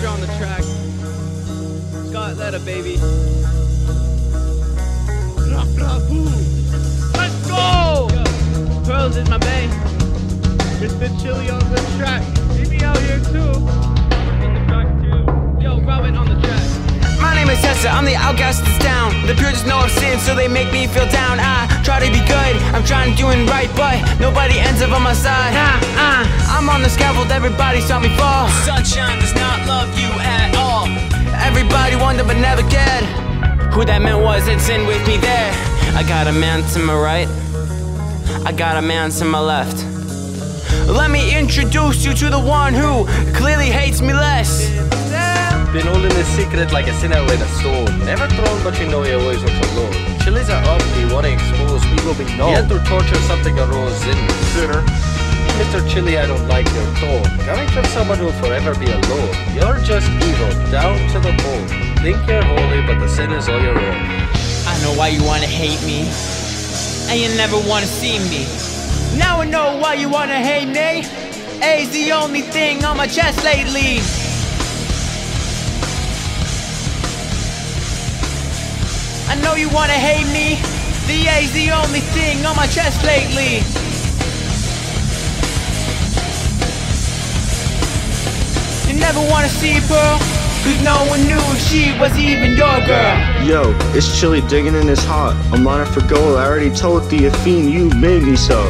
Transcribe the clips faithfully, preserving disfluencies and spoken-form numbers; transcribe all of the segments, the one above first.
Hester on the track. Scarlet letter, baby. Let's go! Yo, Pearls is my bae. Mister Chili on the track. See me out here too. In the track too. Yo, Robert on the track. My name is Hester, I'm the outcast of this town. The pure just know I've sinned, so they make me feel down. I try to be good, I'm trying to do it right, but nobody ends up on my side. uh, uh, I'm on the scaffold, everybody saw me fall. Sunshine does not love you at all. Everybody wonder but never cared who that man was that sinned with me there. I got a man to my right, I got a man to my left. Let me introduce you to the one who clearly hates me less. Been holding this secret like a sinner with a stone. Never thrown, but you know he always looks alone. Chilies are up, we want to expose, we will be known. Yet through torture something arose in me. Sinner. Mister Chili, I don't like your tone. Coming from someone who'll forever be alone. You're just evil, down to the bone. Think you're holy, but the sin is all your own. I know why you wanna hate me, and you never wanna see me. Now I know why you wanna hate me. A's the only thing on my chest lately. I know you wanna hate me. The A's the only thing on my chest lately. You never wanna see Pearl, cause no one knew if she was even your girl. Yo, it's Chili digging in his heart. I'm on it for gold, I already told the fiend you made me so.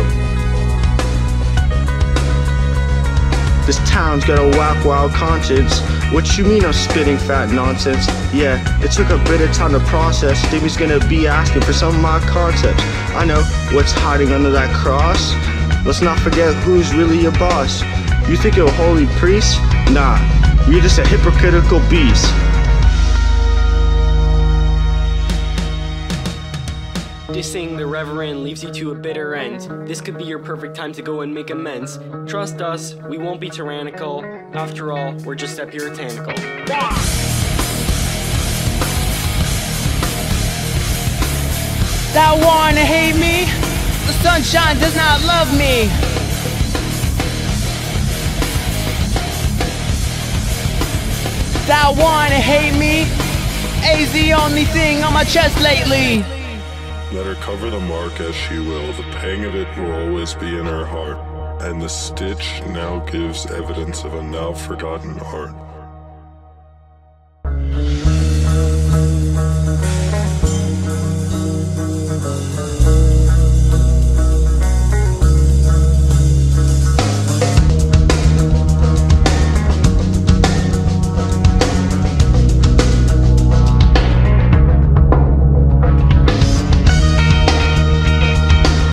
This town's got a whack wild conscience. What you mean I'm spitting fat nonsense? Yeah, it took a bit of time to process. Dimmy's gonna be asking for some of my concepts. I know what's hiding under that cross. Let's not forget who's really your boss. You think you're a holy priest? Nah, you're just a hypocritical beast. Dissing the Reverend leaves you to a bitter end. This could be your perfect time to go and make amends. Trust us, we won't be tyrannical. After all, we're just that puritanical. Thou wanna hate me? The sunshine does not love me. Thou wanna hate me? A's the only thing on my chest lately. Let her cover the mark as she will, the pang of it will always be in her heart, and the stitch now gives evidence of a now forgotten art.